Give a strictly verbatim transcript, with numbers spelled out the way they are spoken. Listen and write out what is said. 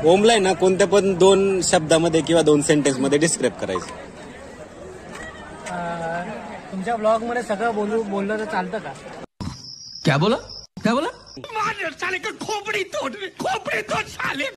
ओमला आहे ना कोणत्या पण दोन शब्दामध्ये किंवा दोन सेंटेन्स मध्ये डिस्क्राईब करायचं. तुमच्या ब्लॉग मध्ये सगळं बोलू बोललं तर चालतं का? क्या बोला क्या बोला साले का खोपड़ी तोड़ खोपड़ी तोड़ साले.